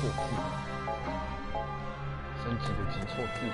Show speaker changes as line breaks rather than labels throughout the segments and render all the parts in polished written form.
错字，升级的击错字。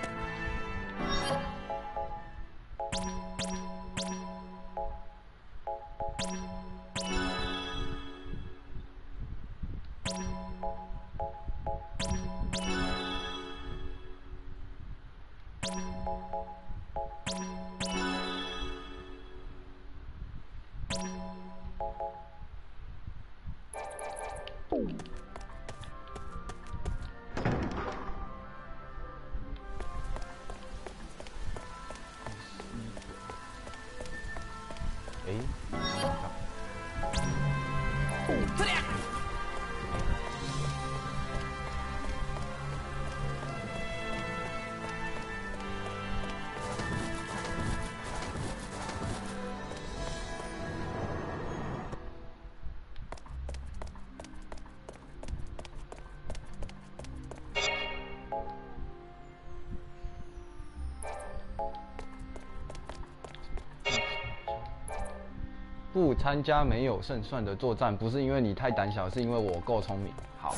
不参加没有胜算的作战，不是因为你太胆小，是因为我够聪明。好，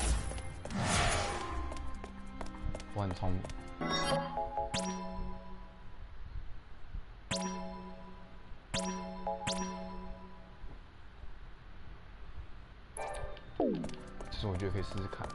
我很聪明。其实我觉得可以试试看，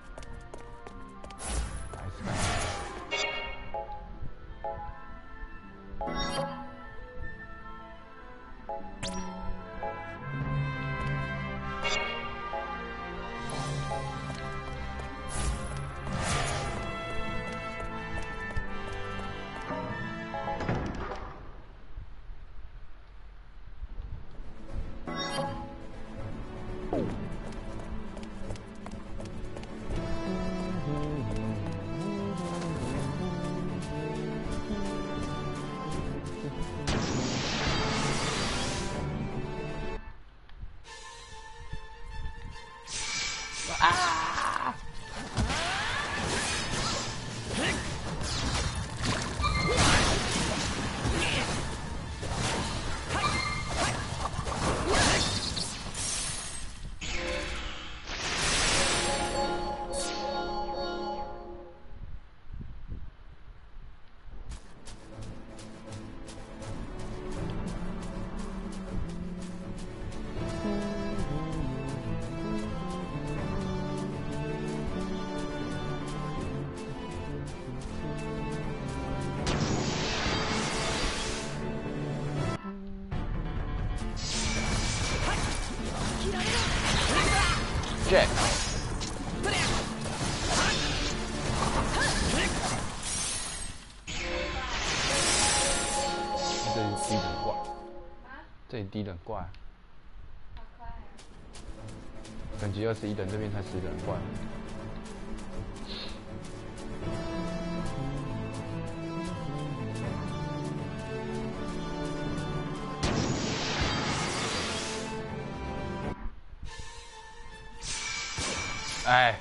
来试看。Jack， 这里低等怪，这里低等怪，等级21等，这边才10等怪。哎，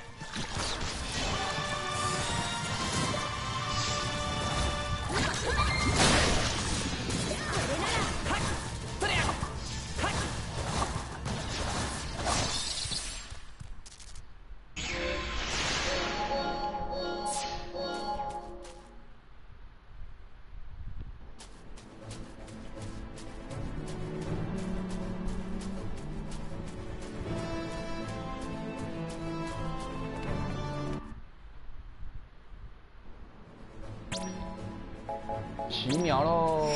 奇妙喽！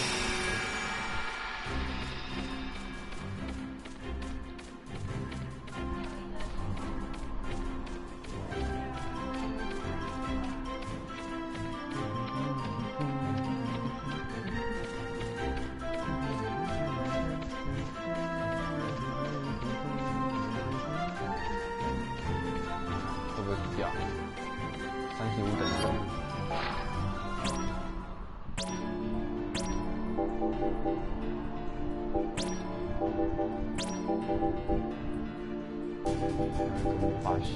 会不会掉？35等分。魔法系。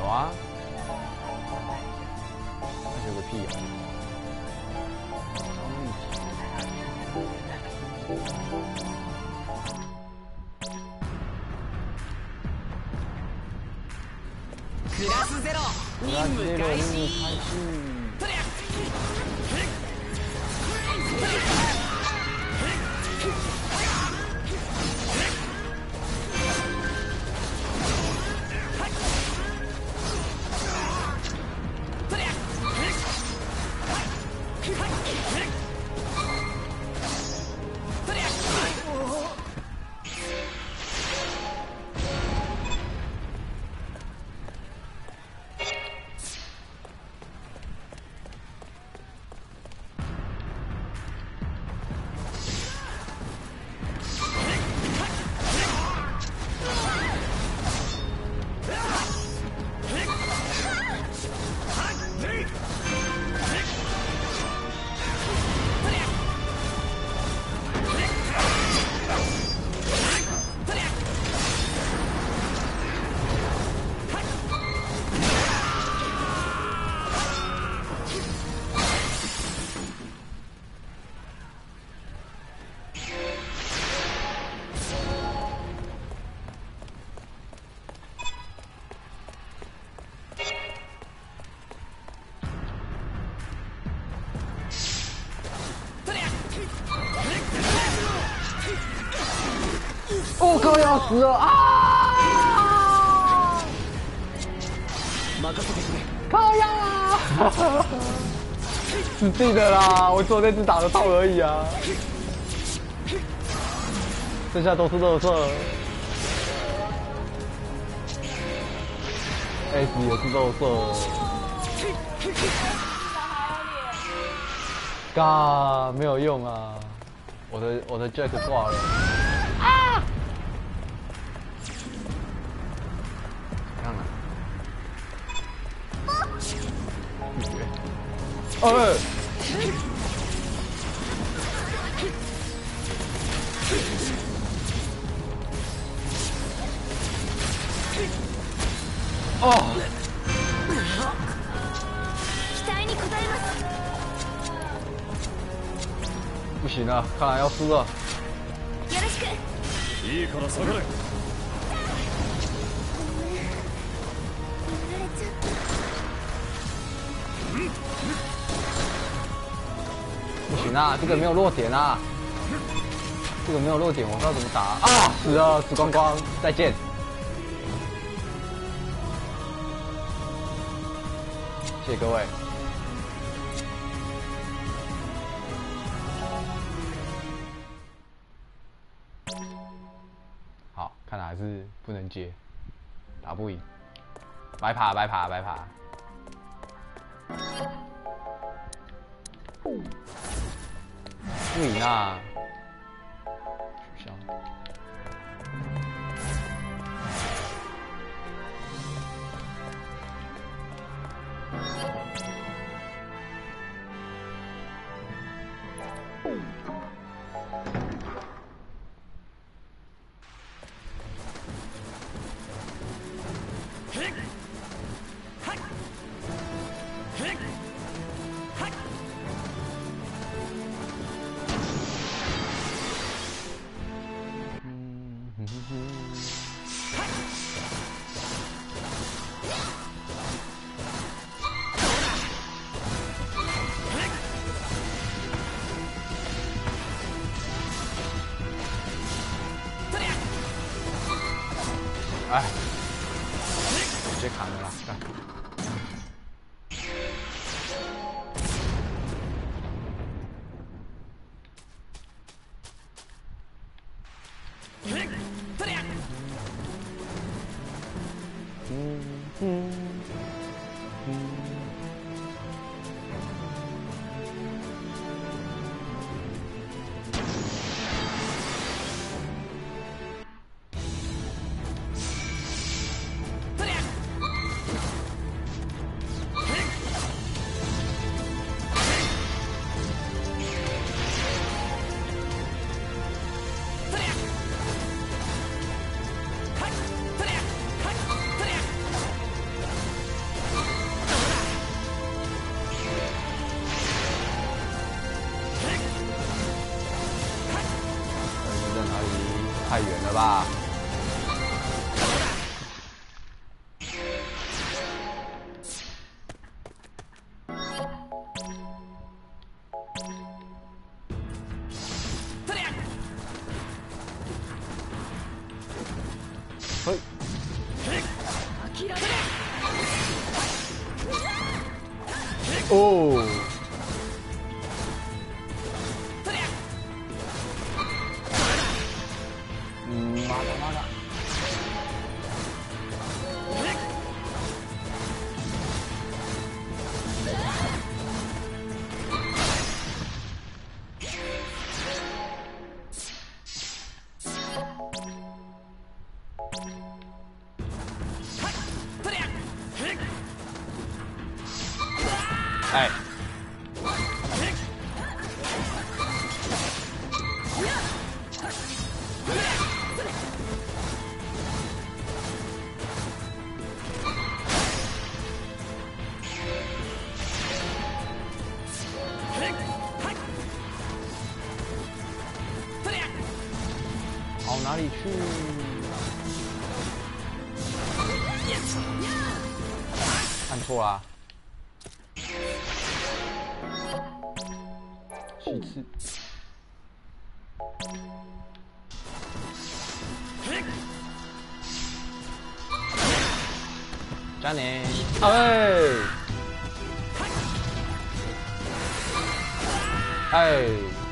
啊，那有个屁啊！
クラスゼロ任務開始。
我靠，要死了啊！靠呀！死定了啦！我昨天只打得到而已啊，剩下都是垃圾。S 也是垃圾。嘎，没有用啊！我的 Jack 挂了。啊！看看。哦。哦。不行了，看来要输了。いいから下がれ。不行啊，这个没有落点啊，这个没有落点，我不知道怎么打啊！死了，死光光，再见。谢谢各位。好，看来还是不能接，打不赢，白爬白爬白爬。不赢啊！取消。哎，直接砍了啦！干。 太远了吧？嘿，哦。妈的妈的！哎。跑哪里去？按错啦。其次。加你！哎！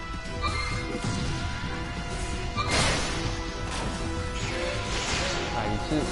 来一次。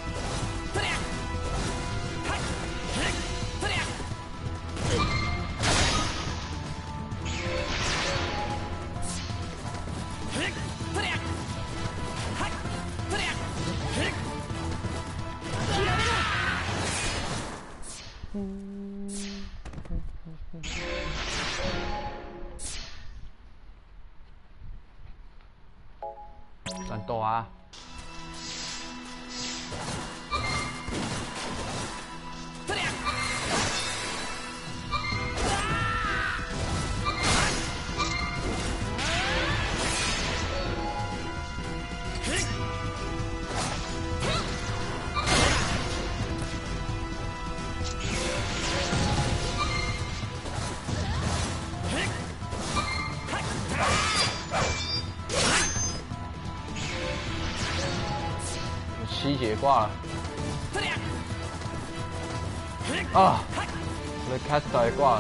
战斗啊！7节挂了。啊！我的 caster 也挂了。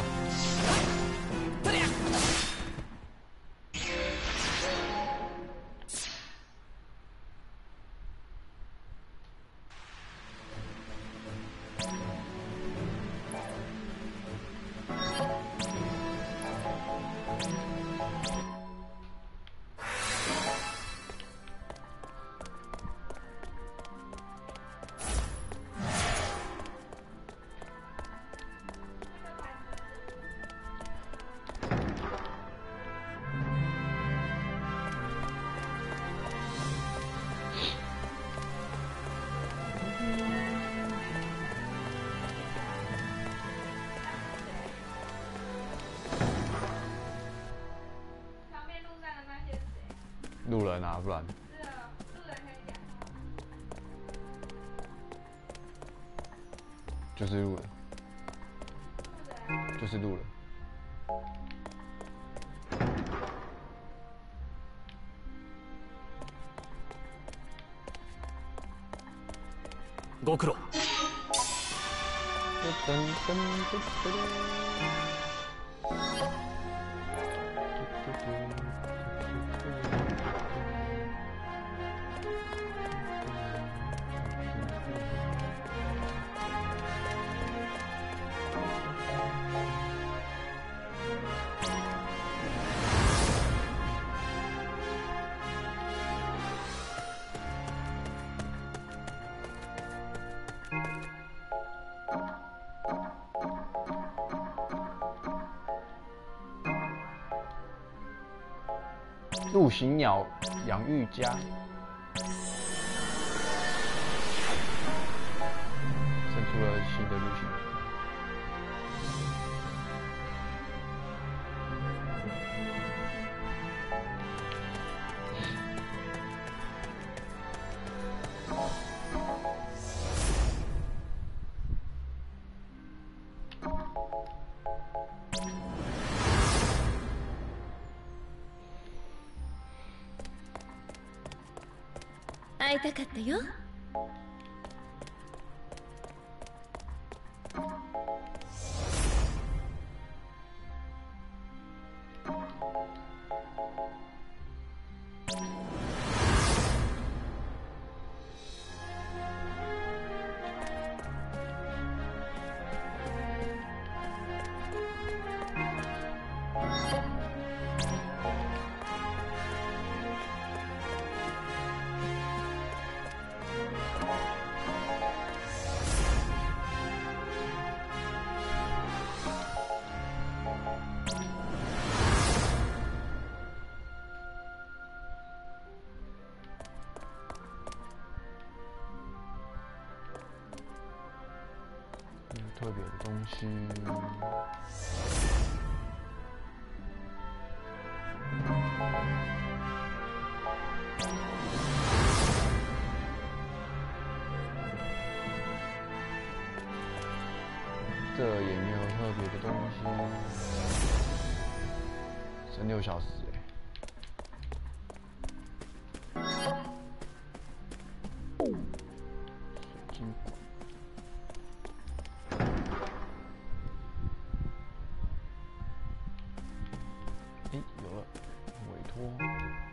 路人啊，不然。就是路人。就是路人。
ご苦労。陆行鸟养育家，生出了新的陆行鸟。
会いたかったよ。
特别的东西。这也没有特别的东西。剩6小时哎。水晶管。哎，有了，委托。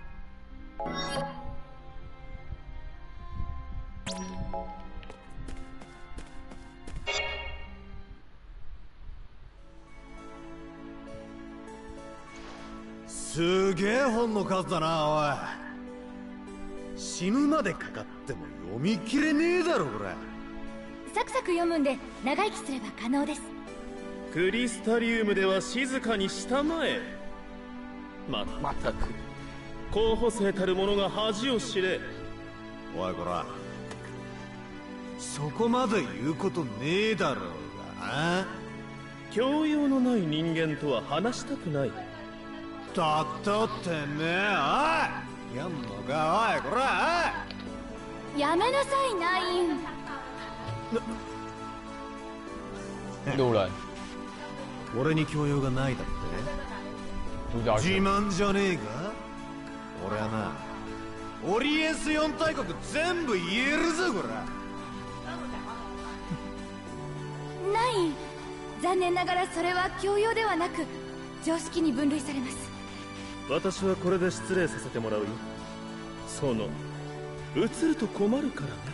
すげえ本の数だな、おい。死ぬまでかかっても読み切れねえだろ、これ。
サクサク読むんで長生きすれば可能です。
クリスタリウムでは静かにしたまえ。まったく候補生たる者が恥を知れ。
おいこら、そこまで言うことねえだろうが。
教養のない人間とは話したくない。
だったってめえ、おいやんのか、おいこら、
おいやめなさい、ナイン。
路人。
俺に教養がないだって自
主角群。
慢じゃねえか。俺はな、オリエンス4大国全部言えるぞ、こら。
ナイン、残念ながらそれは教養ではなく常識に分類されます。
私はこれで失礼させてもらうよ。その映ると困るからね。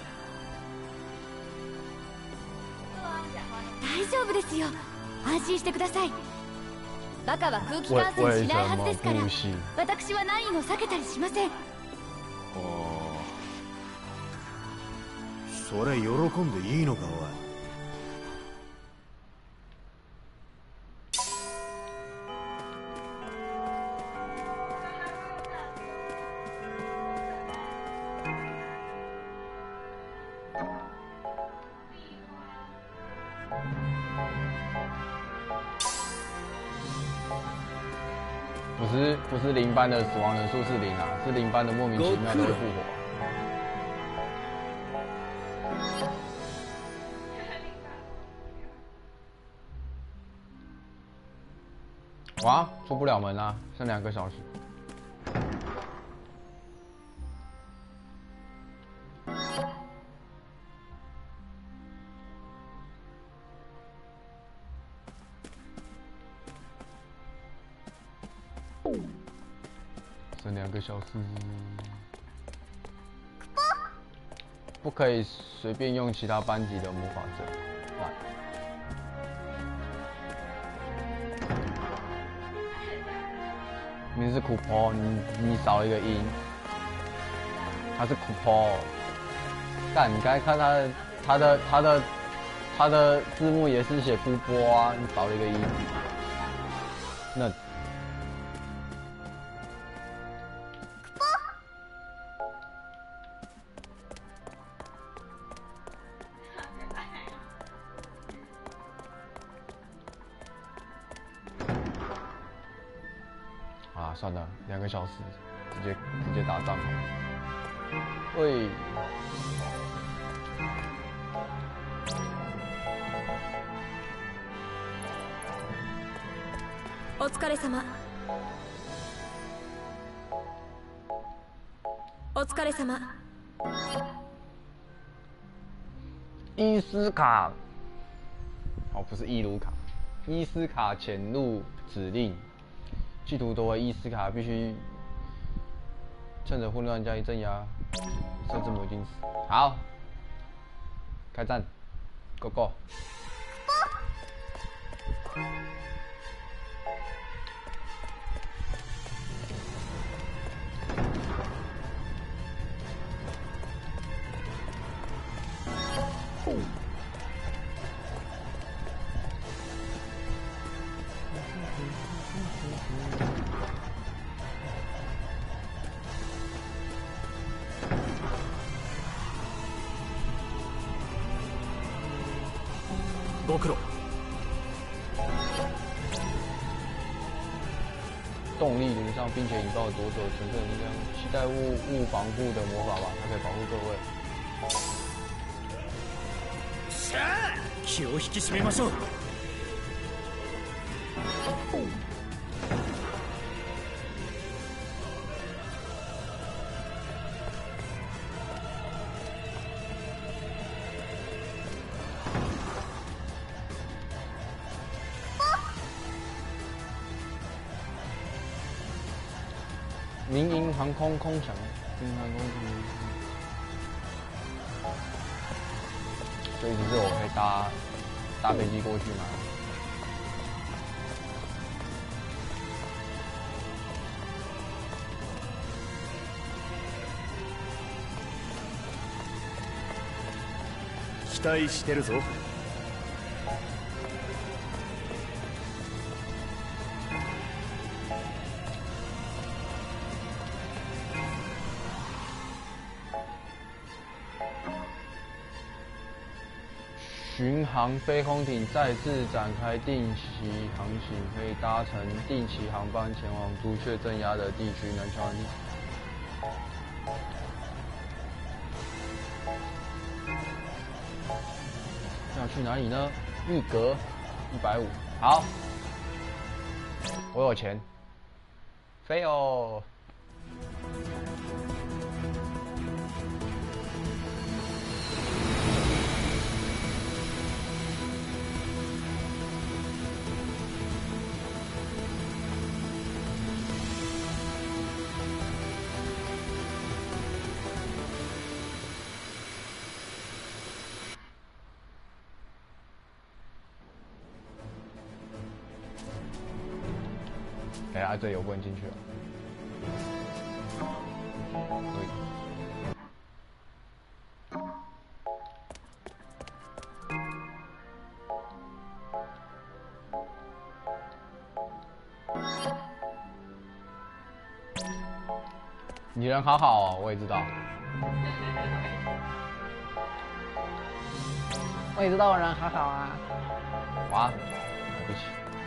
大丈夫ですよ、安心してください。バカは空気感染しないはずですから、私はナインを避けたりしません。
それ喜んでいいのか、おい。
不是零班的死亡人数是0啊，是0班的莫名其妙都会复活。哇，出不了门啊，剩2个小时。剩2个小时，不可以随便用其他班级的魔法阵。来，你是 Kupo， 你少一个音，他是 Kupo。但你刚才看他的字幕也是写姑波啊，你少了一个音，那。啊，算了，2个小时，直接打仗好了。喂，
お疲れ様。お疲れ様。
伊斯卡，哦，不是伊鲁卡，伊斯卡潜入指令，企图夺回伊斯卡，必须趁着混乱加以镇压，甚至魔晶石。好，开战 ，Go Go！
ご苦労。
动力轮上，并且引爆夺走纯粹能量，期待物防护的魔法吧，它可以保护各位。
さあ、気を引き締めましょう。
民营航空空降，民营航空所以只是我可以搭飞机过去吗？
期待してるぞ。
巡航飞空艇再次展开定期航行，可以搭乘定期航班前往朱雀镇压的地区南桥。要去哪里呢？玉阁150，好，我有钱，飞哦！哎呀，这里我不能进去了。对。你人好好哦，我也知道。我也知道我人好好啊。哇，对不起。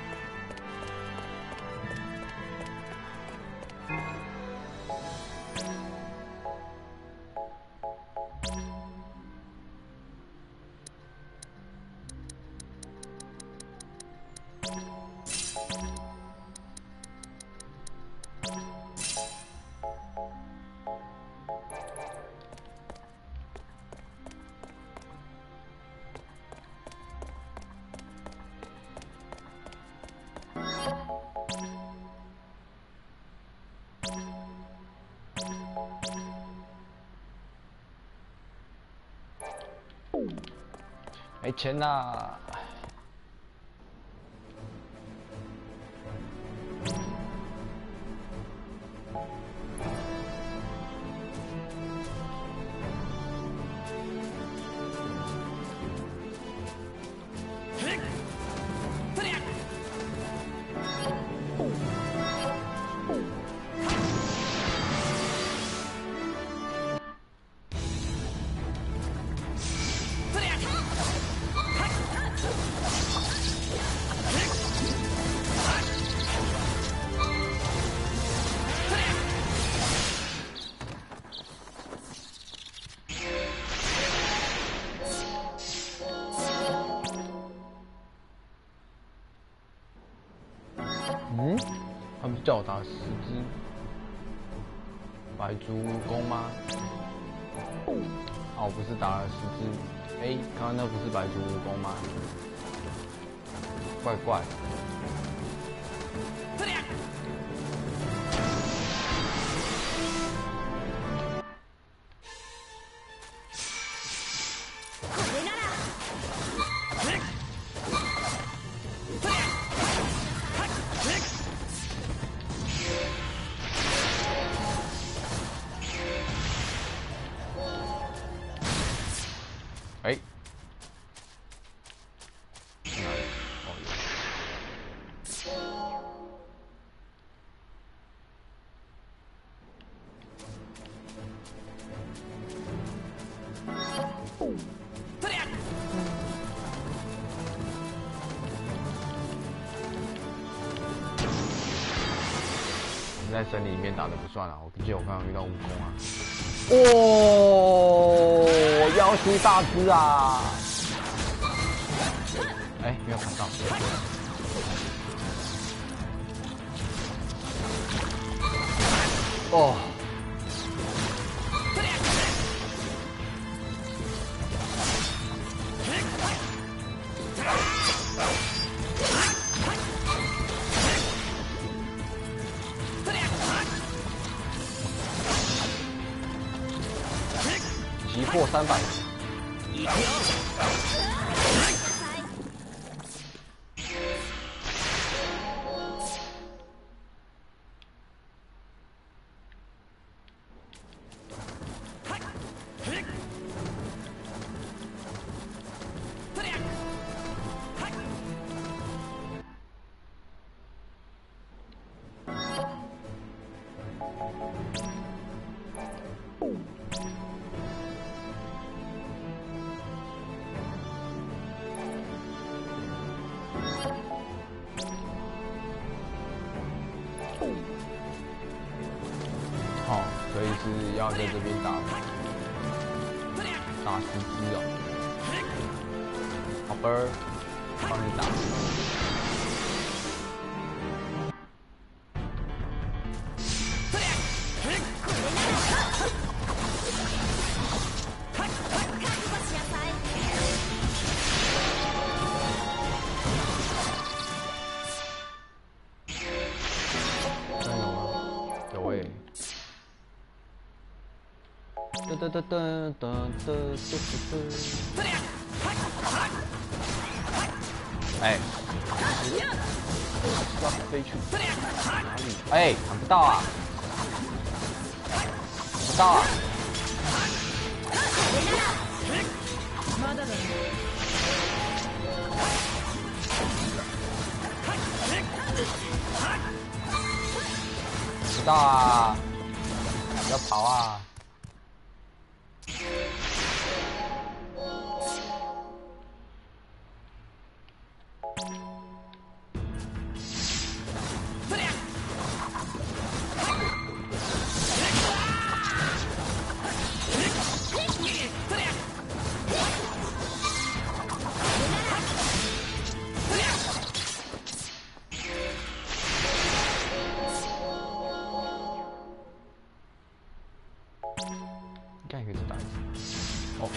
没钱啦！嗯，他们叫我打10只白猪蜈蚣吗？ 哦，不是打了10只？哎，刚刚那不是白族蜈蚣吗？怪怪。哎，去哪里？哦，在森林里面打的不算啊，我记得我刚刚遇到蜈蚣啊。哦，妖出大只啊！哎，没有砍到。哦。击破300。好，所以是要在这边打10只哦。好吧，帮你打。哎，要飞去哪里？哎，砍不到啊！砍不到啊！不到啊！要跑啊！应该可以再打一次。哦。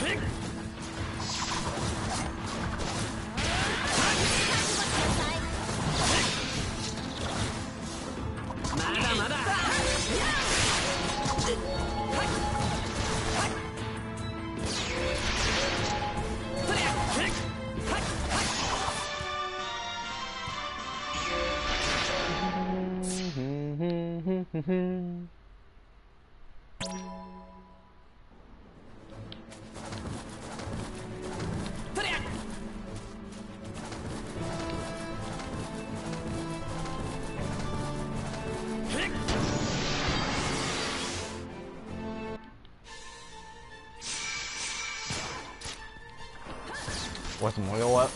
我怎么又我？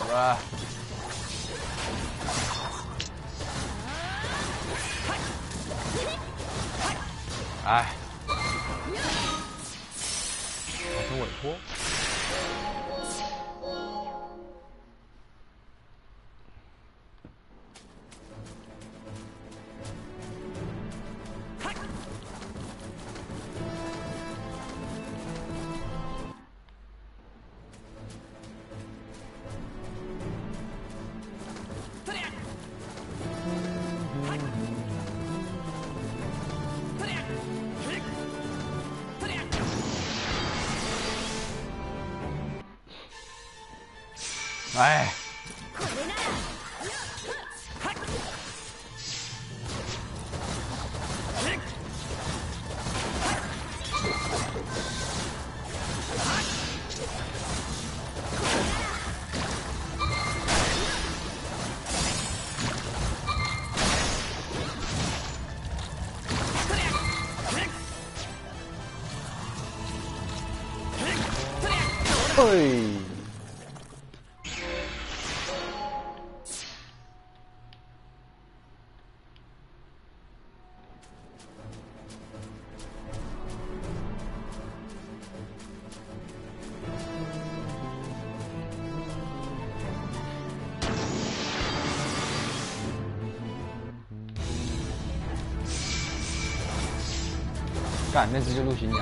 哎，造成委托。 哎。
これなら
嘿。干，那只就陆行鸟。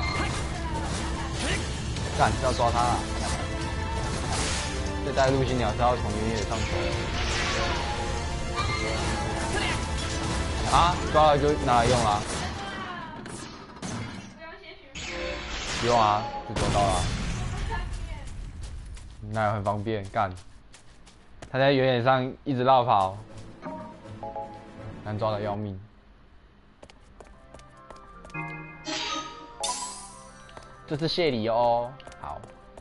干，是要抓他啊！这带陆行鸟是要从原野上走。啊，抓了就拿来用啊！不用啊，就抓到了。那也很方便，干。他在原野上一直绕跑，难抓的要命。这是谢礼哦，好。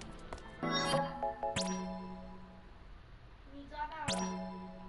你抓到了。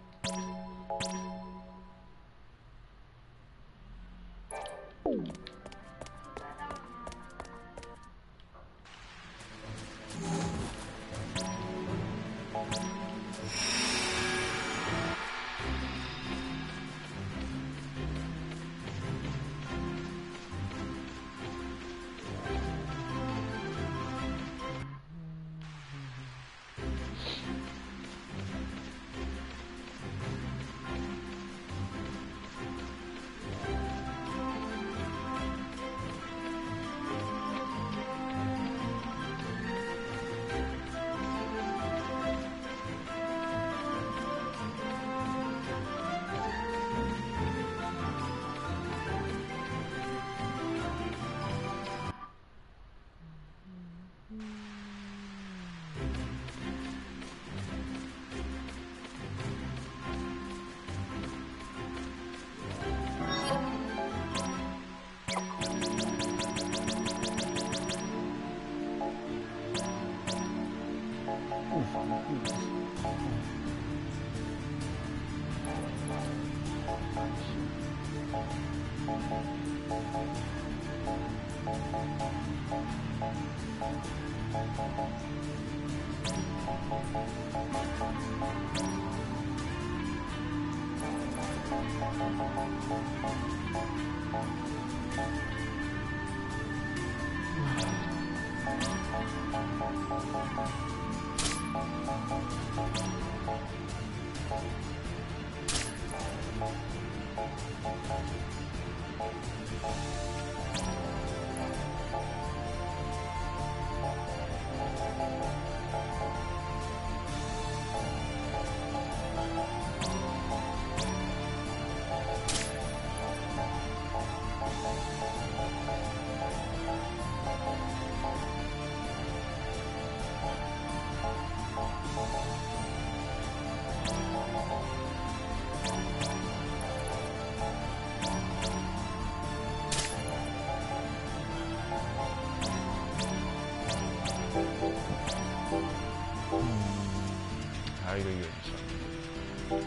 还有一个远程。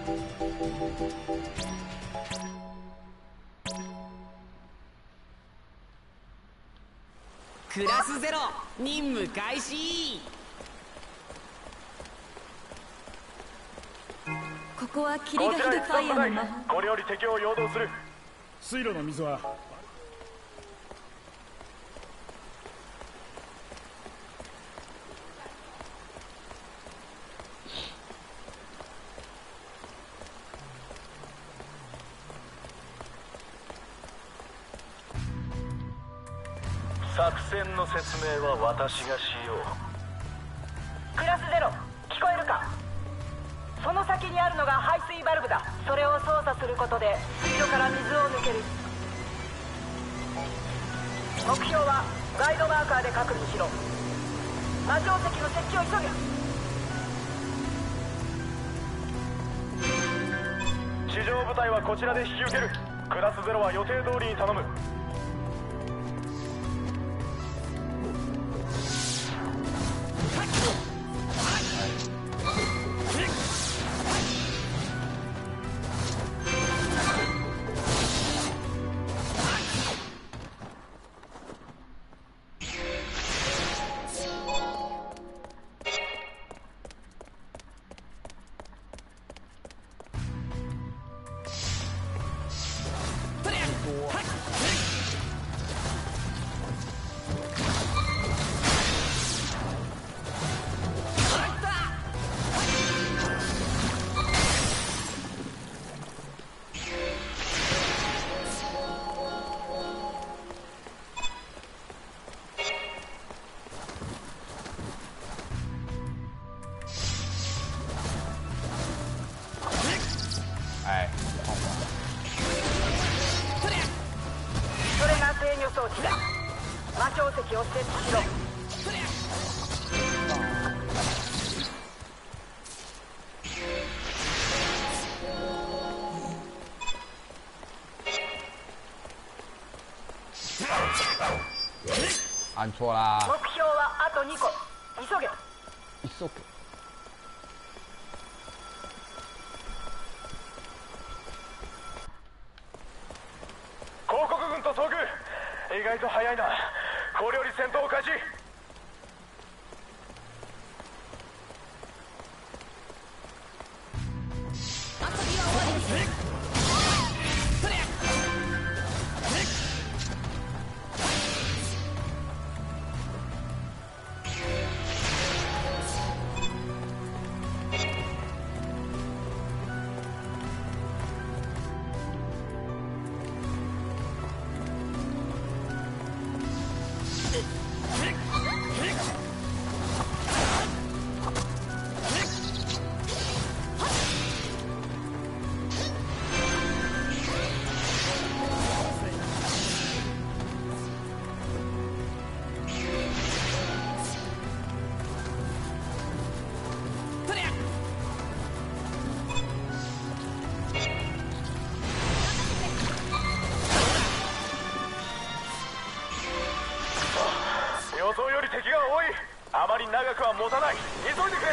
クラスゼロ任務開始。
ここは霧がヒルファイヤーの魔法。
これより敵を陽動する。水路の水は作戦の説明は私がしよう。
クラスゼロ、聞こえるか？その先にあるのが排水バルブだ。それを操作することで水路から水を抜ける。目標はガイドマーカーで確認しろ。魔城石の設置を急げ。
地上部隊はこちらで引き受ける。クラスゼロは予定通りに頼む。
それが制御装置だ。魔晶石を設置しろ。
按错啦！
目標はあと2個。急げ。
急げ。
広告軍と遭遇。意外と早いな。これより戦闘開始。予想より敵が多い。あまり長くは持たない。急いでくれ。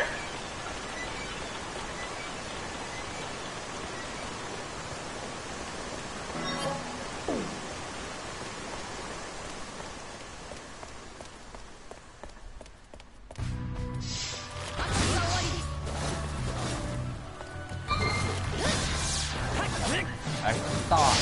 哎，到啊！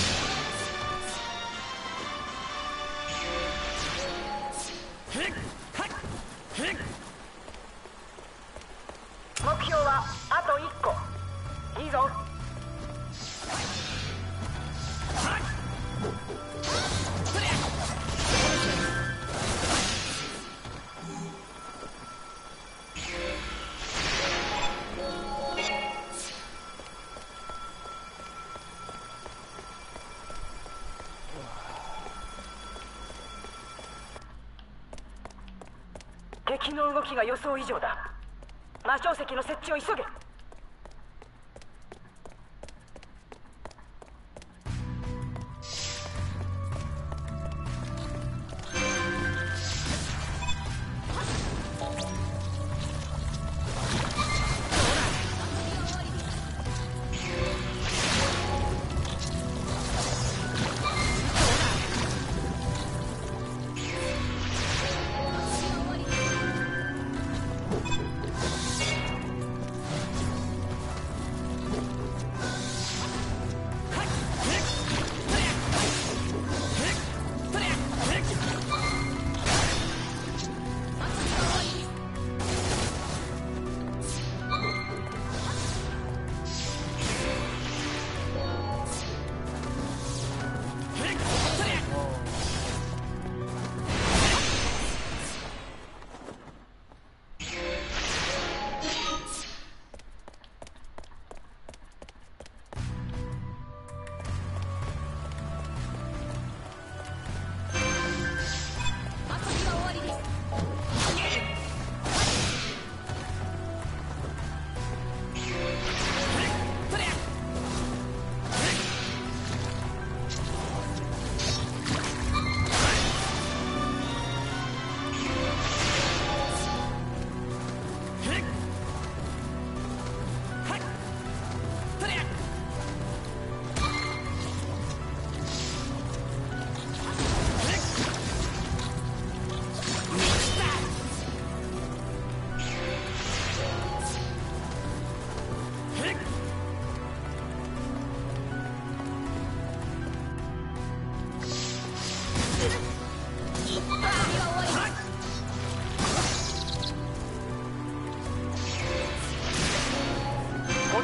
目標はあと1個。いいぞ。敵の動きが予想以上だ。魔晶石の設置を急げ。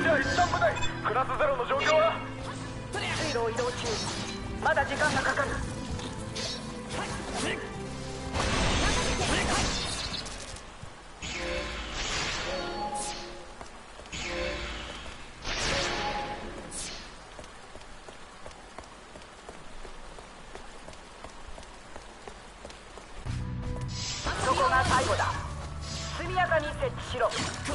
じゃ一旦部隊クラスゼロの状況は？
水路を移動中。まだ時間がかかる。そこが最後だ。速やかに設置しろ。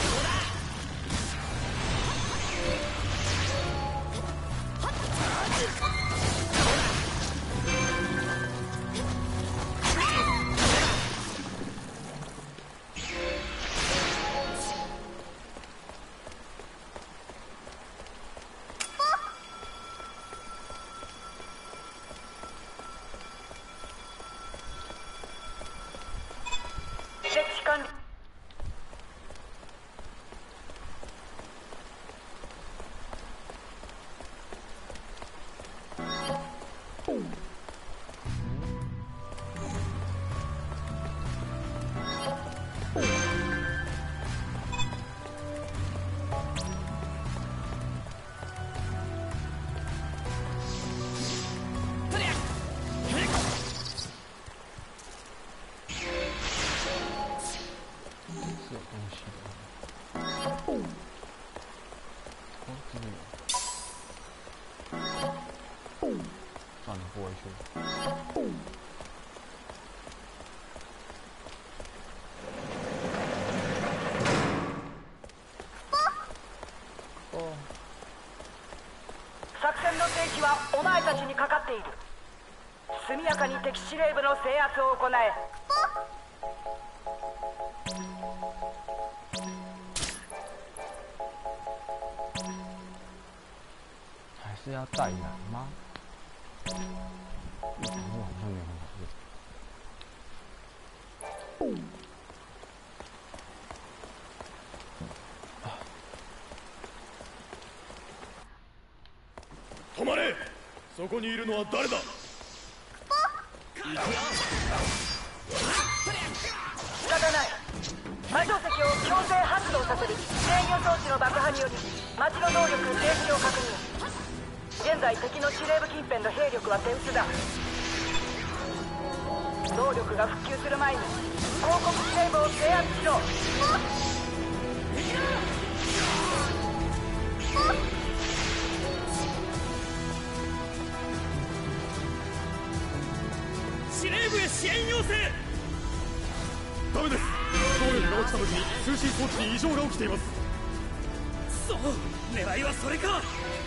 設置完了。
算了，不回去了。
作戦の停止はお前たちにかかっている。速やかに敵司令部の制圧を行え。
还是要带蓝吗？好像没有很好用。
止まれ。そこにいるのは誰だ？
仕方ない。魔女石を強制発動させる制御装置の爆破により町の能力停止を確認。現在敵の司令部近辺の兵力は手薄だ。能力が復旧する前に広告司令部を制圧しろ。
司令部へ支援要請。ダメです。能力が落ちた時に通信装置に異常が起きています。そう、狙いはそれか。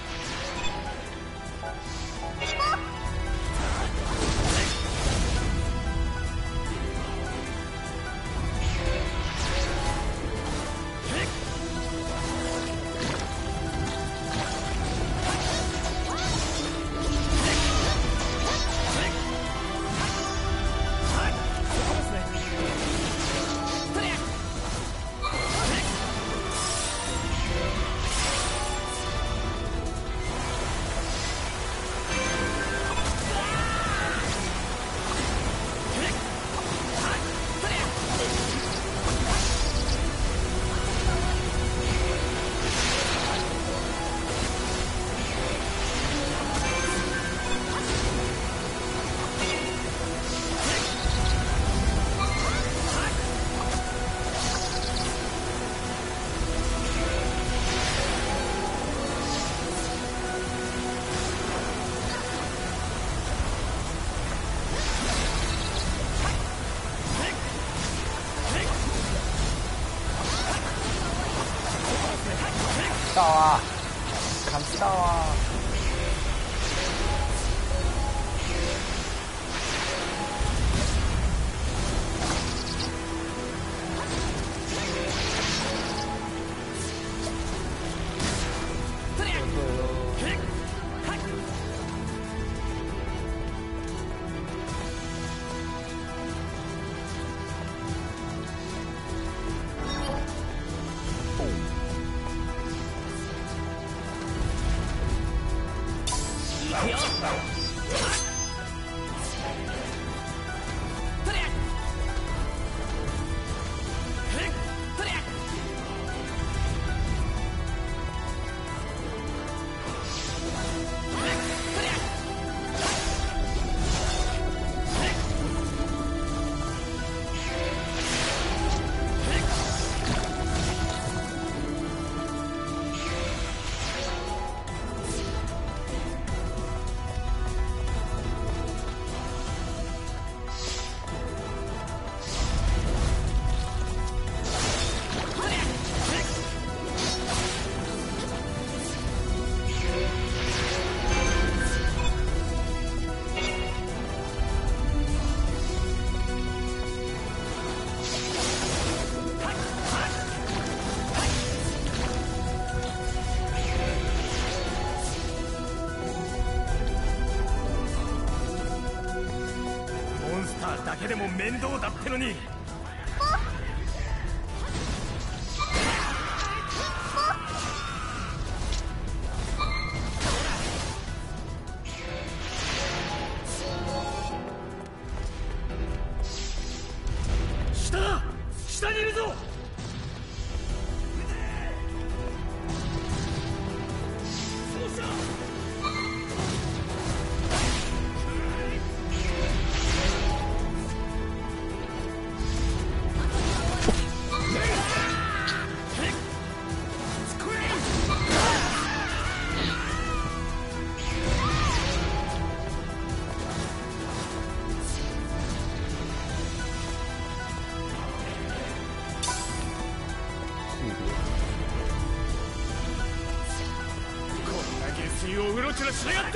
到啊，看不到啊。
面倒だってのに。下にいるぞ。をうろちょろしやがって。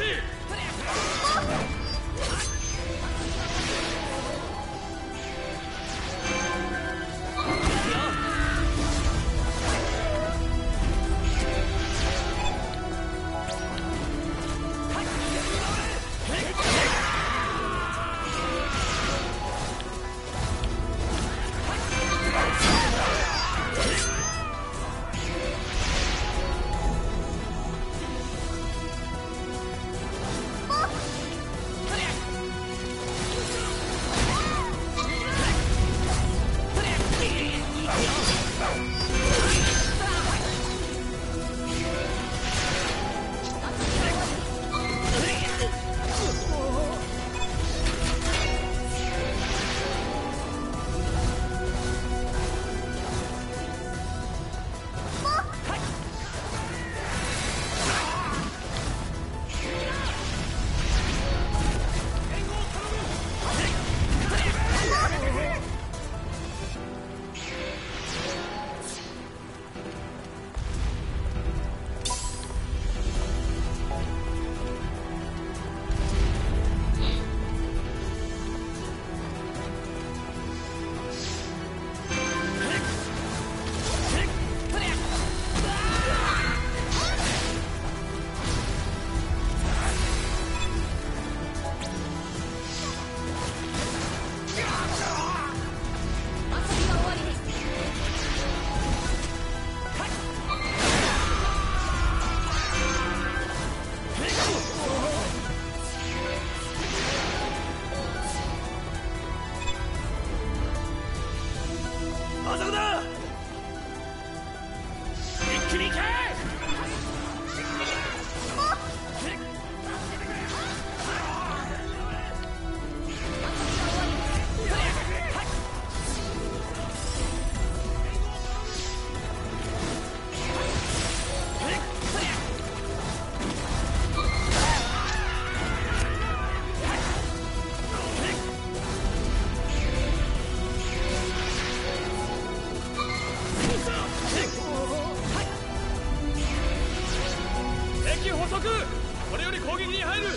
これより攻撃に入る。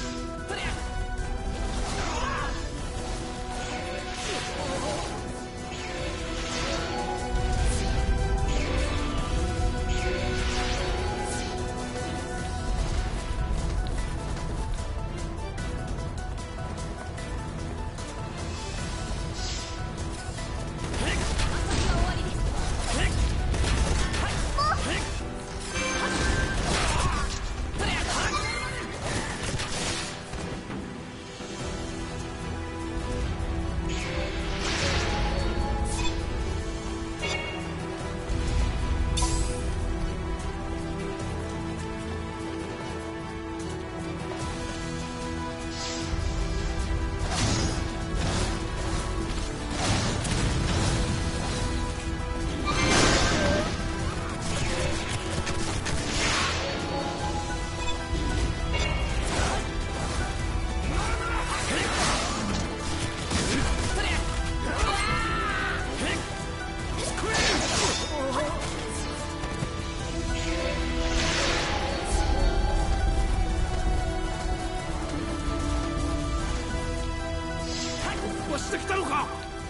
してきたのか。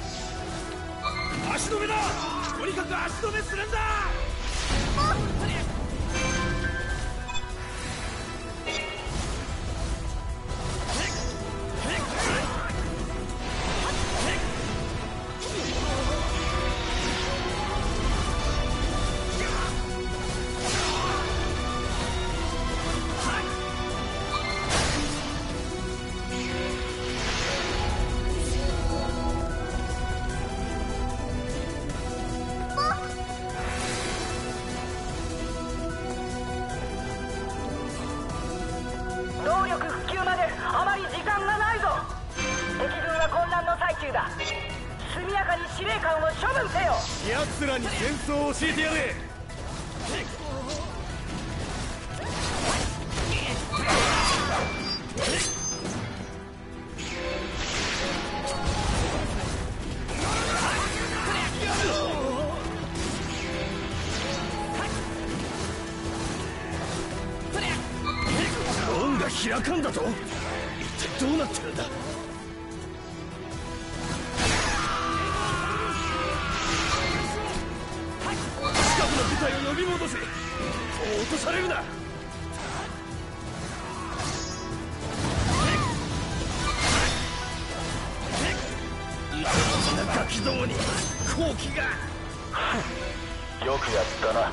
足止めだ。とにかく足止めするんだ。
やかに司令官を処分せよ。
奴らに戦争を教えてやれ。門が開かんだと。一体どうなってるんだ。近くの部隊を呼び戻せ。落とされるな。いたずらなガキどもに好機が。
よくやったな。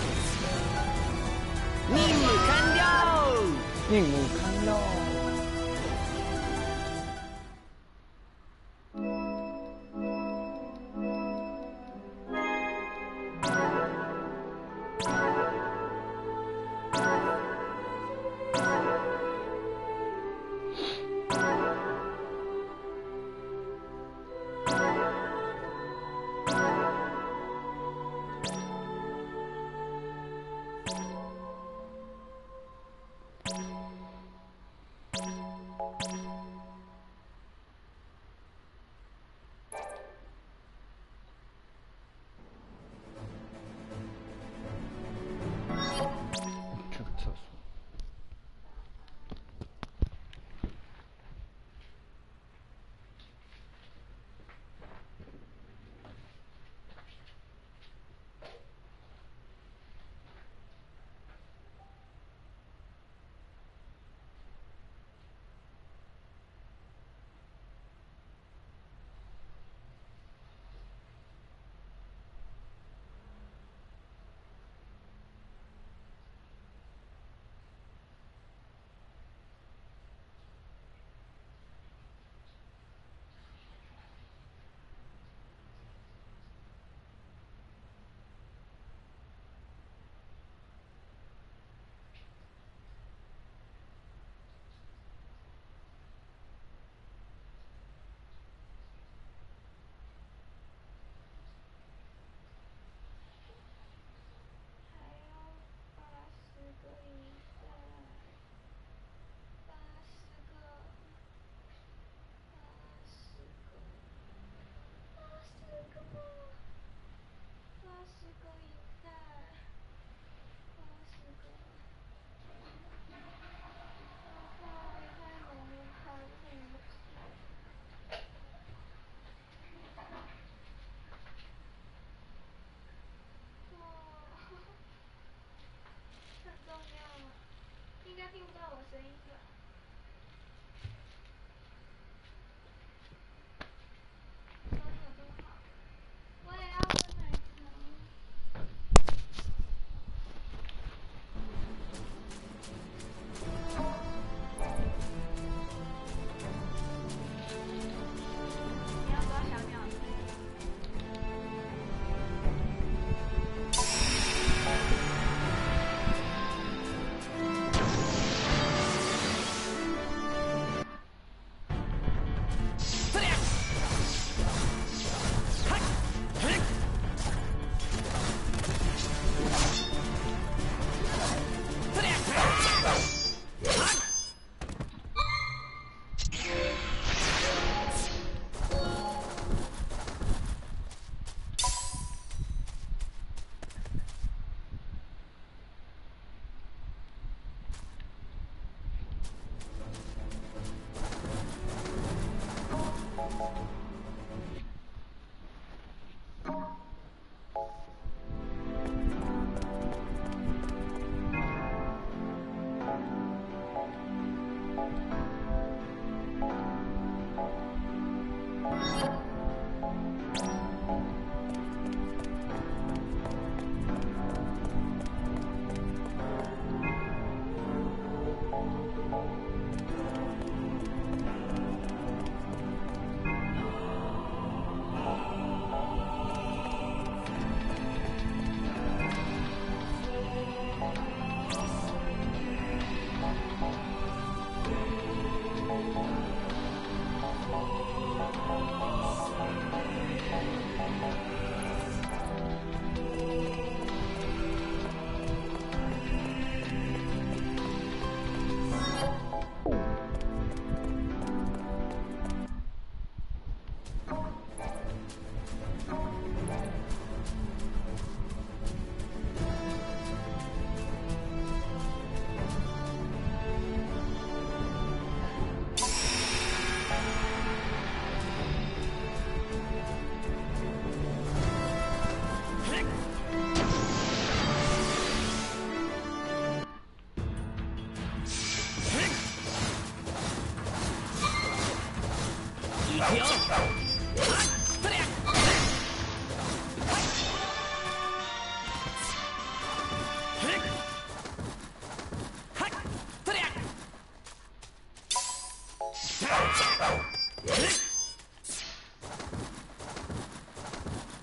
任務完了。
任務完了。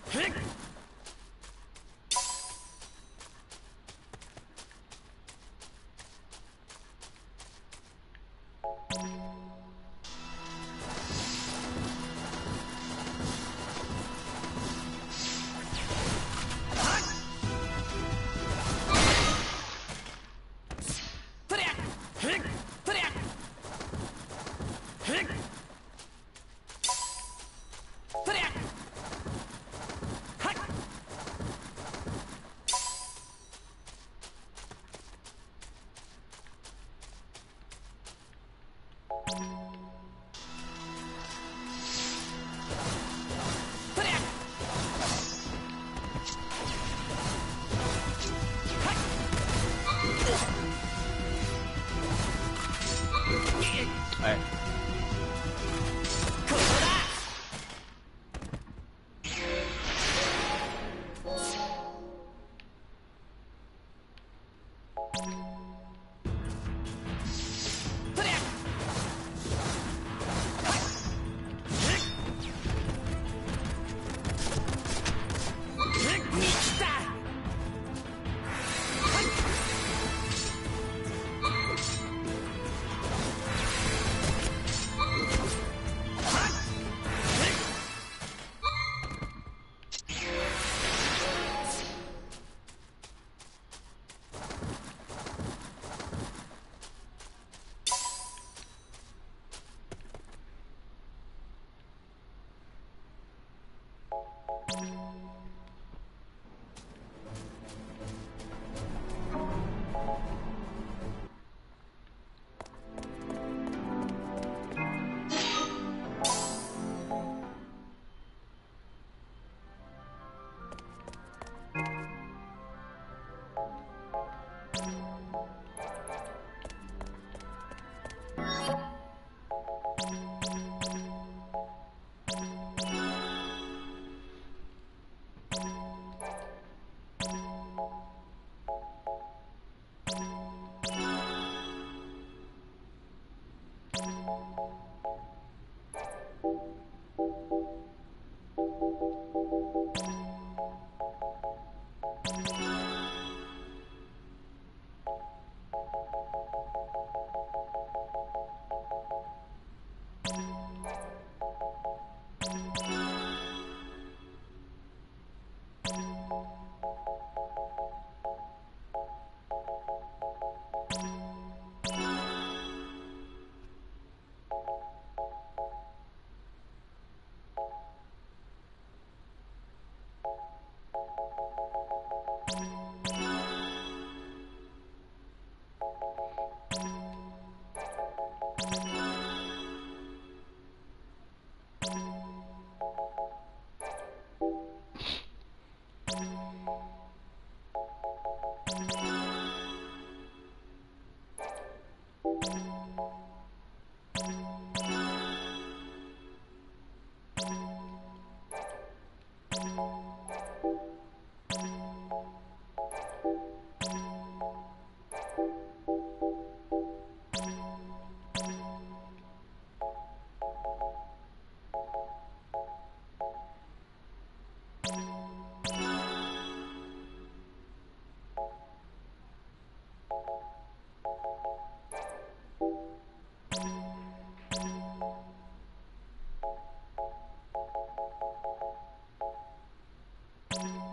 you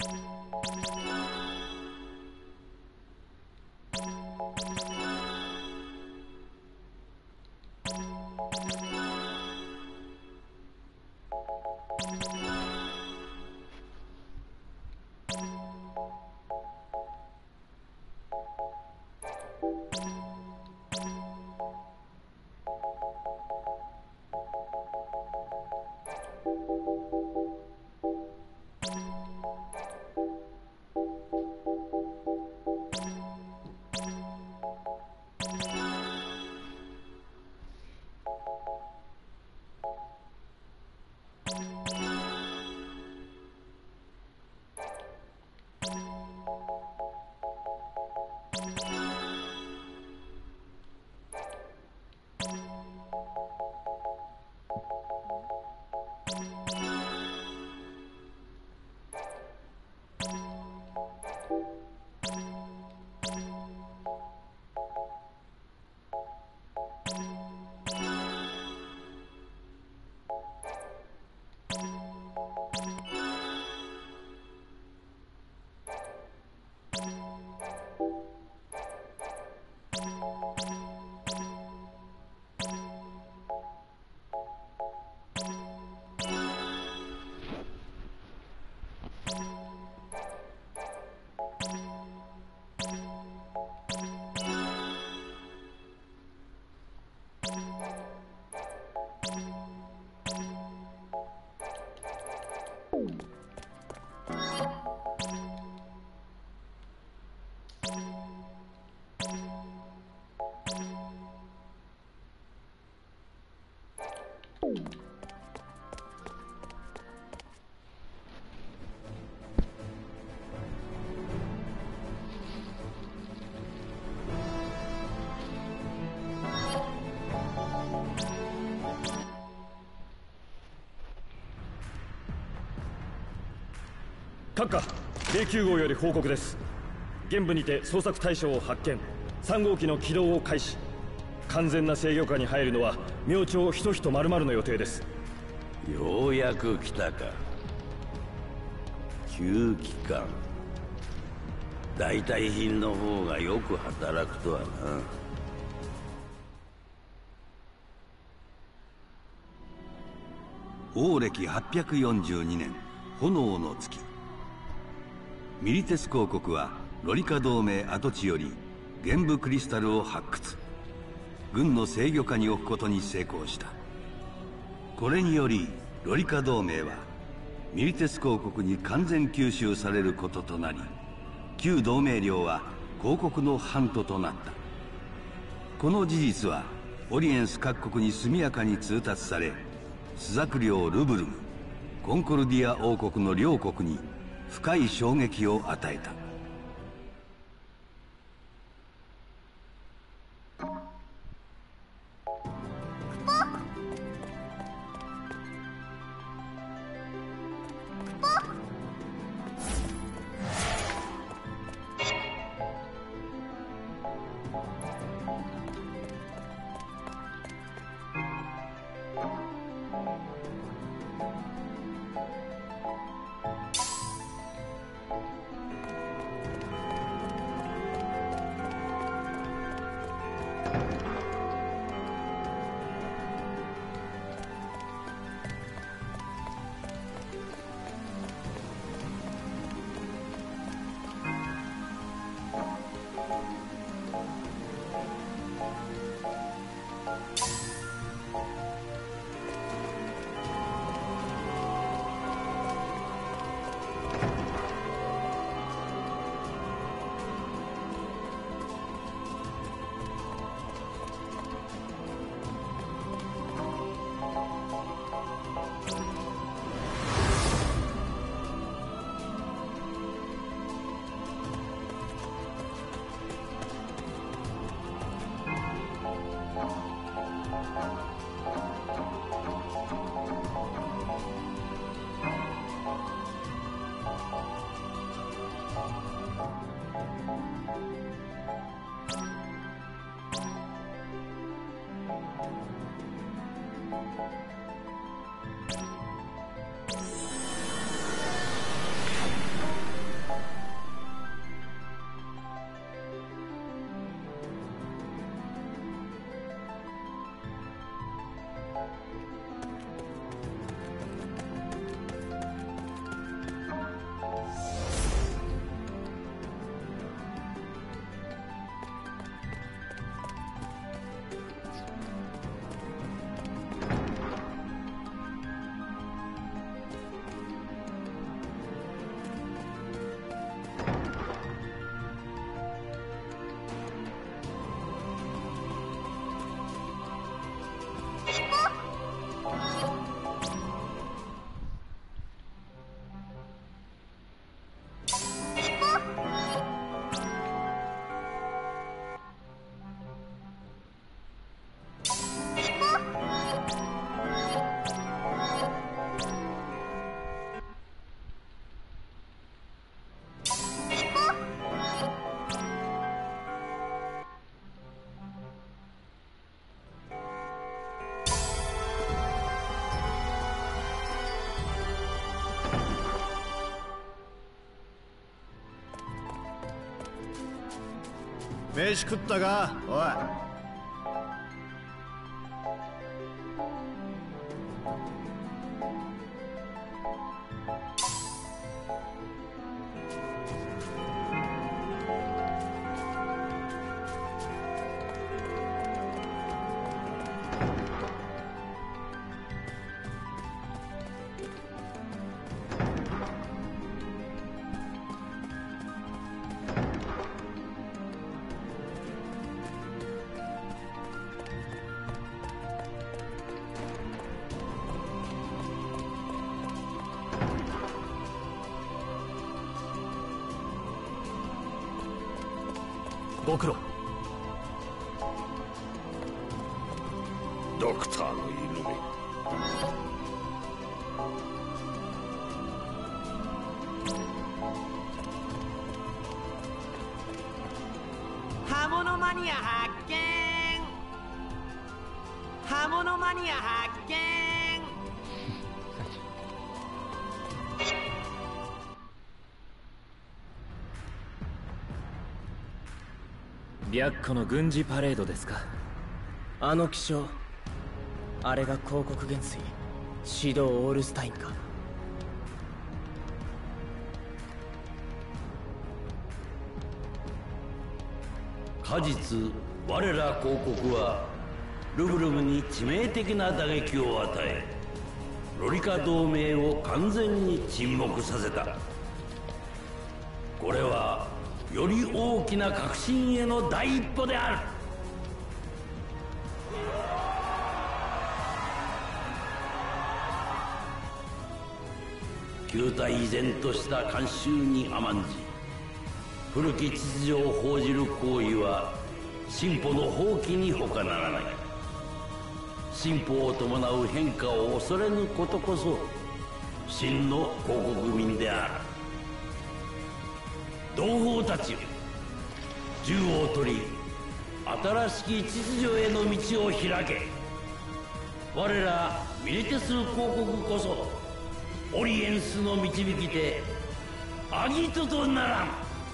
閣下、霊柩号より報告です。現部にて捜索対象を発見、3号機の起動を開始。完全な制御下に入るのは明朝ひとひと丸々の予定です。
ようやく来たか。旧機関、代替品の方がよく働くとはな。
王暦842年炎の月、ミリテス公国はロリカ同盟跡地より玄武クリスタルを発掘、軍の制御下に置くことに成功した。これによりロリカ同盟はミリテス公国に完全吸収されることとなり、旧同盟領は公国の藩都となった。この事実はオリエンス各国に速やかに通達され、スザク領ルブルム、コンコルディア王国の両国に深い衝撃を与えた。
飯食ったかおい。
ご苦労。
ドクターの犬め。
刃物マニア発見。刃物マニア発見。
白虎の軍事パレードですか。あの気象、あれが広告元帥シドー・オールスタインか。
果実我ら広告はルブルブに致命的な打撃を与え、ロリカ同盟を完全に沈黙させた。これはより大きな革新への第一歩である。旧態依然とした慣習に甘んじ、古き秩序を報じる行為は進歩の放棄に他ならない。進歩を伴う変化を恐れぬことこそ真の広告民である。同胞たちよ、銃を取り新しき秩序への道を開け。我らミリテス広告こそオリエンスの導き手アギトとならん。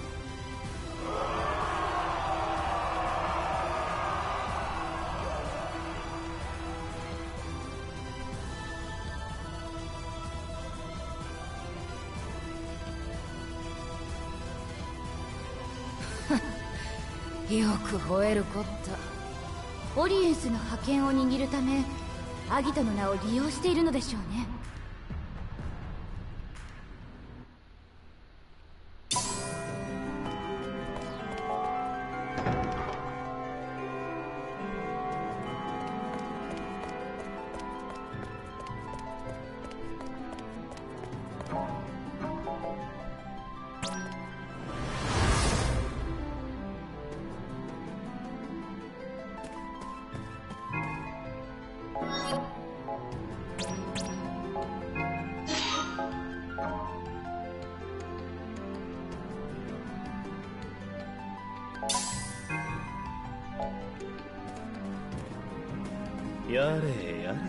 よく吠えるこった。オリエンスの覇権を握るためアギトの名を利用しているのでしょうね。
やれやれ。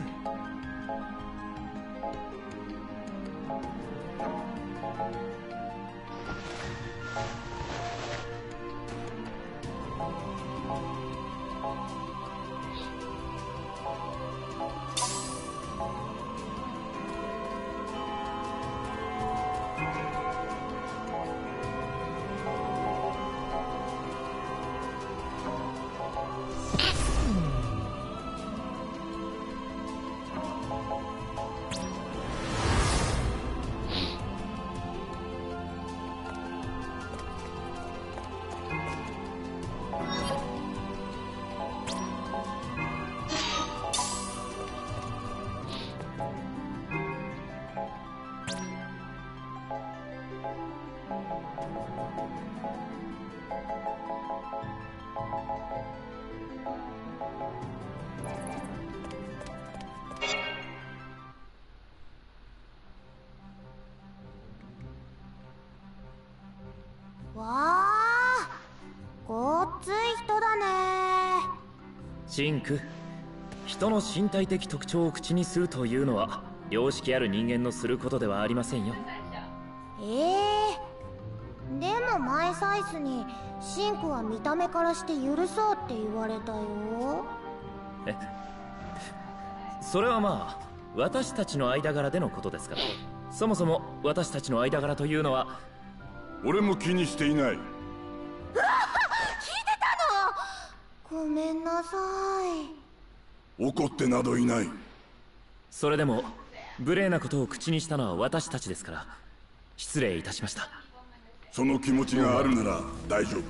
わあ、ごっつい人だね。
シンク、人の身体的特徴を口にするというのは良識ある人間のすることではありませんよ。
でも前
サイスにシンクは見た目からして許そうって言われたよ。
え、それはまあ私たちの間柄でのことですから。そもそも私たちの間柄というのは。
俺も気にしていない。
うわ、聞いてたの？ごめんなさい。
怒ってなどいない。
それでも無礼なことを口にしたのは私たちですから失礼いたしました。
その気持ちがあるなら大丈夫だ。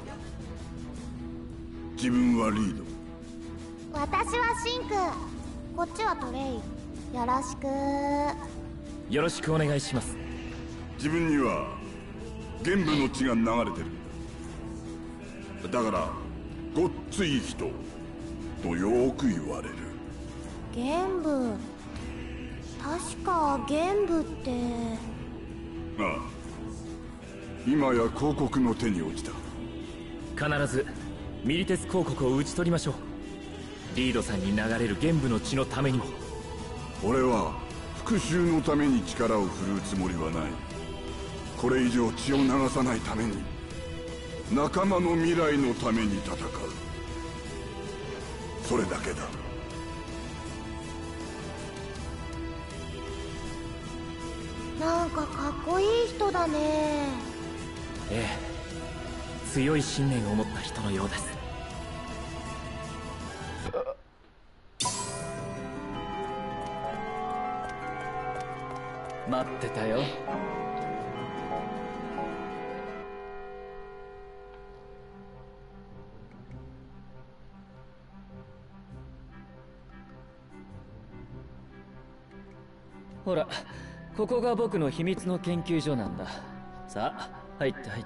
自分はリード。
私はシンク、こっちはトレイ。よろしく。
よろしくお願いします。
自分には玄武の血が流れてる。だからごっつい人とよーく言われる。
玄武、確か玄武って。
ああ、今や広告の手に落ちた。
必ずミリテス広告を討ち取りましょう。リードさんに流れる玄武の血のためにも。
俺は復讐のために力を振るうつもりはない。これ以上血を流さないために、仲間の未来のために戦う。それだけだ。
なんかかっこいい人だね。
ええ、強い信念を持った人のようです。待ってたよ。ほら、ここが僕の秘密の研究所なんだ。さあ、入って入って。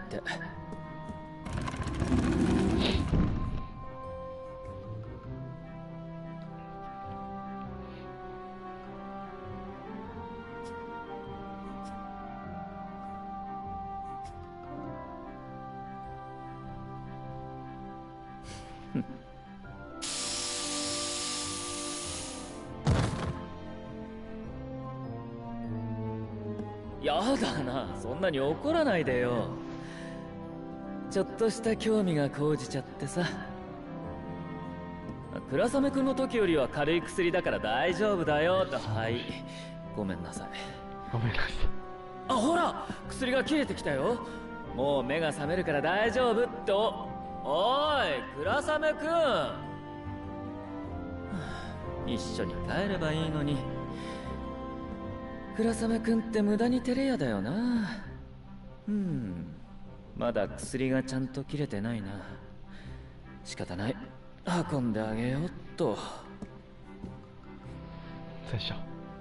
やだな、そんなに怒らないでよ。ちょっとした興味が高じちゃってさ。倉雨くんの時よりは軽い薬だから大丈夫だよと。はい、ごめんなさい。
ごめんなさい。
あ、ほら、薬が切れてきたよ。もう目が覚めるから大丈夫って。おーい、倉雨くん、一緒に帰ればいいのに。倉雨くんって無駄に照れ屋だよな。まだ薬がちゃんと切れてないな。仕方ない、運んであげようっと。よ
いしょ。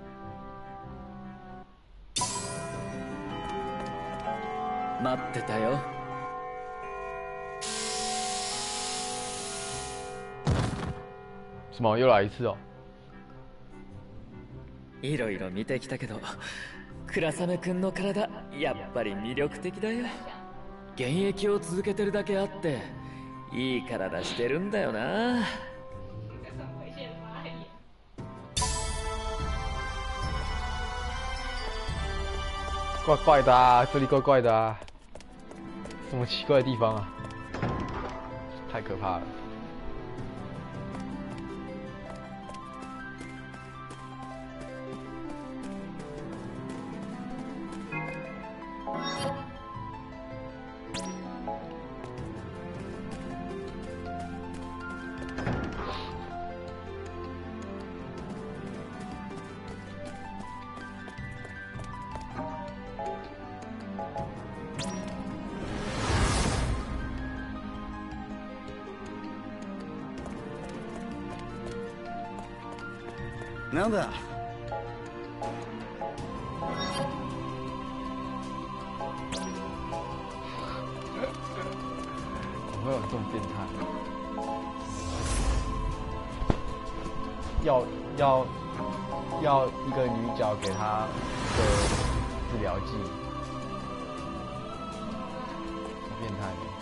待ってたよ。
什么？又来一次哦？
いろいろ見てきたけど、倉雨くんの体やっぱり魅力的だよ。現役を続けてるだけあっていい体してるんだよな。
怪怪的啊，这里怪怪的啊，什么奇怪的地方啊？太可怕了。
なんだ？
怎么会有这种变态？要一个女角给他一个治疗剂，好变态的。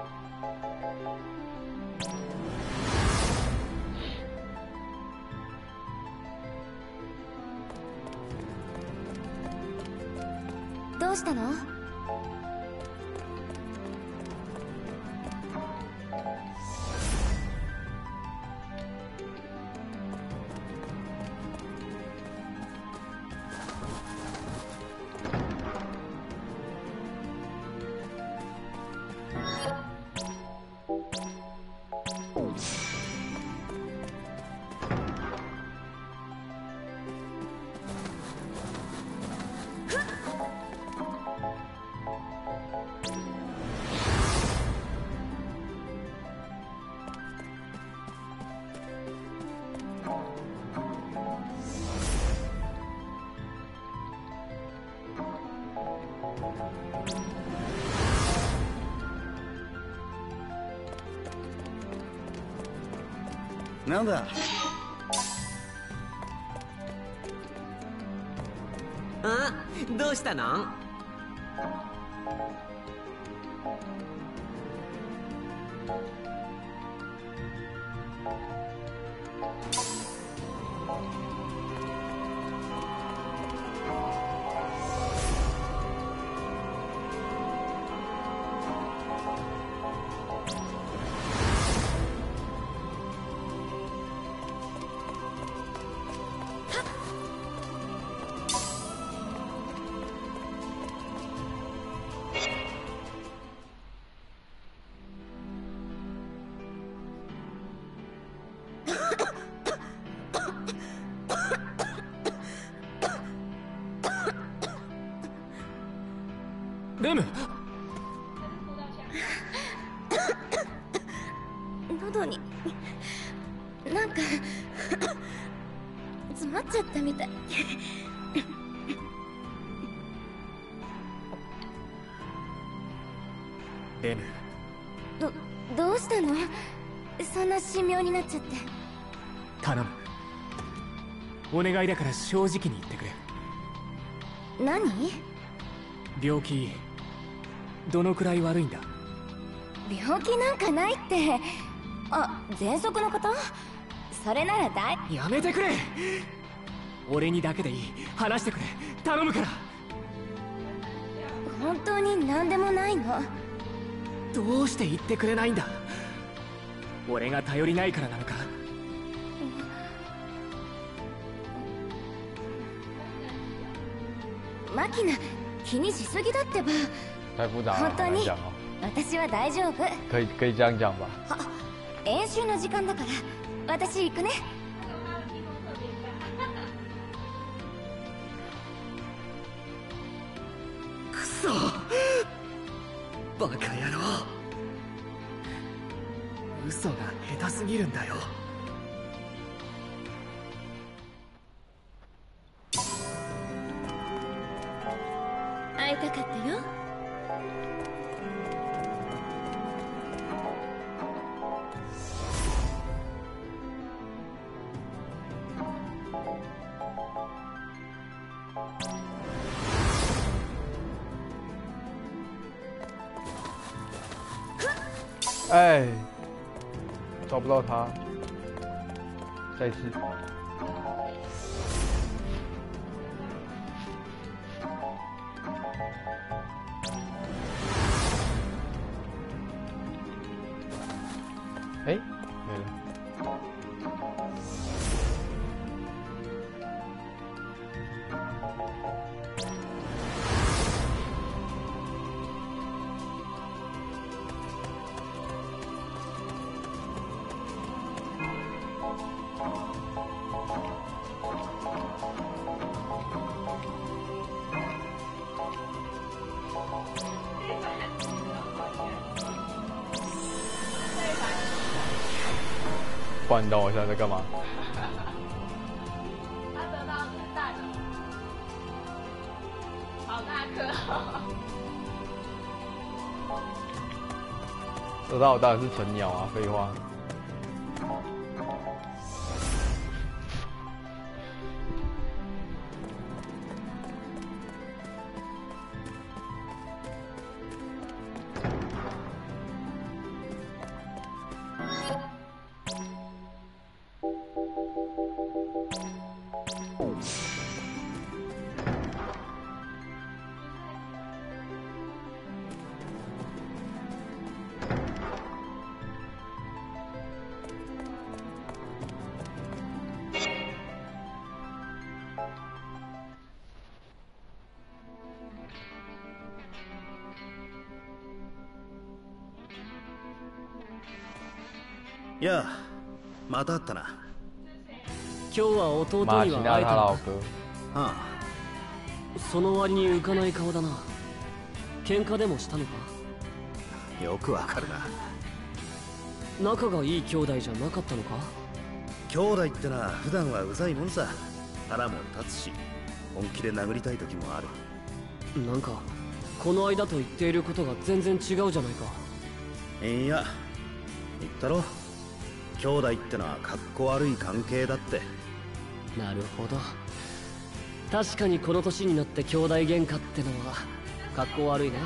どうしたの？
なんだ？
あ、どうしたの？
レム。
喉になんか詰まっちゃったみたい。
レム。
どうしたの？そんな神妙になっちゃって。
頼む。お願いだから正直に言ってくれ。
何？
病気どのくらい悪いんだ？
病気なんかないって。あ、喘息のこと？それなら
やめてくれ。俺にだけでいい。話してくれ。頼むから。
本当に何でもないの？
どうして言ってくれないんだ？俺が頼りないからなのか？
マキナ、気にしすぎだってば。
太复杂了，
本当に
好难讲哦。
私は大丈夫。
可以这样讲吧？
演習の時間だから私行くね。
くそ、バカ野郎。嘘が下手すぎるんだよ。
会いたかったよ。
哎，找不到他，再次。哎，没了。不然你懂我现在在干嘛？
他得到你的大脑，好大颗。
得到我当然是成鸟啊，废话。
いや、また会ったな。
今日は弟には会えたのか。ああ。その割に浮かない顔だな。喧嘩でもしたのか。
よくわかるな。
仲がいい兄弟じゃなかったのか。
兄弟ってのは普段はうざいもんさ。腹も立つし、本気で殴りたい時もある。
なんかこの間と言っていることが全然違うじゃないか。
いや、言ったろ。兄弟ってのはかっこ悪い関係だって。
なるほど。確かにこの年になって兄弟喧嘩ってのはかっこ悪いね。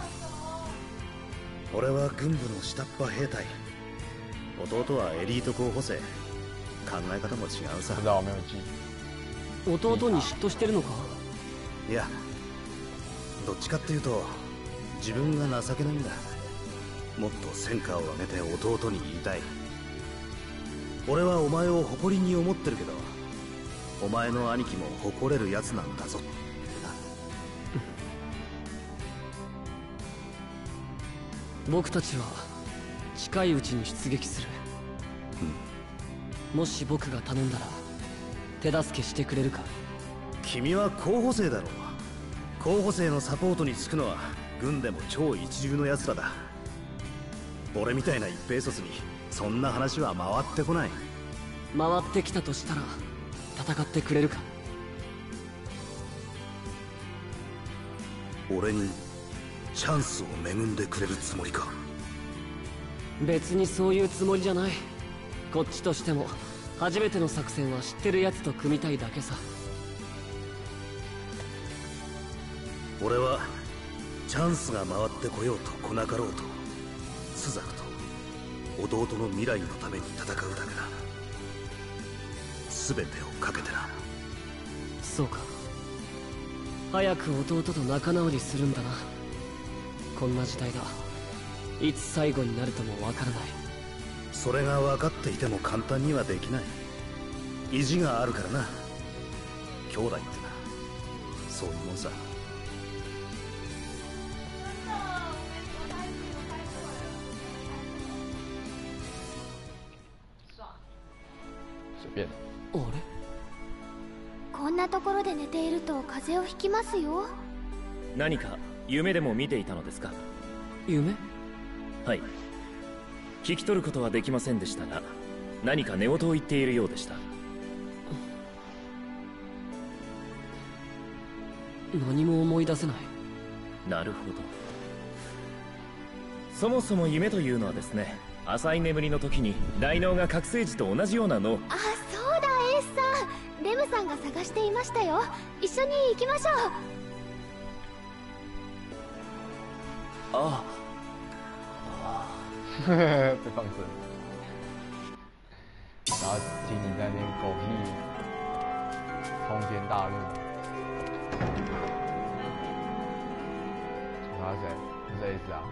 俺は軍部の下っ端兵隊、弟はエリート候補生。考え方も違うさ。
弟に嫉妬してるのか。
いや、どっちかっていうと自分が情けないんだ。もっと戦果を上げて弟に言いたい。俺はお前を誇りに思ってるけど、お前の兄貴も誇れるやつなんだぞって
な。僕たちは近いうちに出撃する。もし僕が頼んだら手助けしてくれるか。
君は候補生だろう。候補生のサポートにつくのは軍でも超一流の奴らだ。俺みたいな一兵卒にそんな話は回ってこない。
回ってきたとしたら戦ってくれるか。
俺にチャンスを恵んでくれるつもりか。
別にそういうつもりじゃない。こっちとしても初めての作戦は知ってるやつと組みたいだけさ。
俺はチャンスが回ってこようと来なかろうと、朱雀と弟の未来のために戦うだけだ。全てをかけてな。
そうか。早く弟と仲直りするんだな。こんな時代だ。いつ最後になるともわからない。
それが分かっていても簡単にはできない。意地があるからな。兄弟ってな、そういうもんさ。
あれ、
こんなところで寝ていると風邪をひきますよ。
何か夢でも見ていたのですか。
夢？
はい。聞き取ることはできませんでしたが、何か寝言を言っているようでした。
何も思い出せない。
なるほど。そもそも夢というのはですね、浅い眠りの時に大脳が覚醒時と同じような脳。
あ、そうだ、エースさん。レムさんが探していましたよ。一緒に行きましょう。
あ
被放生，然后听你在那边狗屁通天大怒，他是谁？是 S 啊？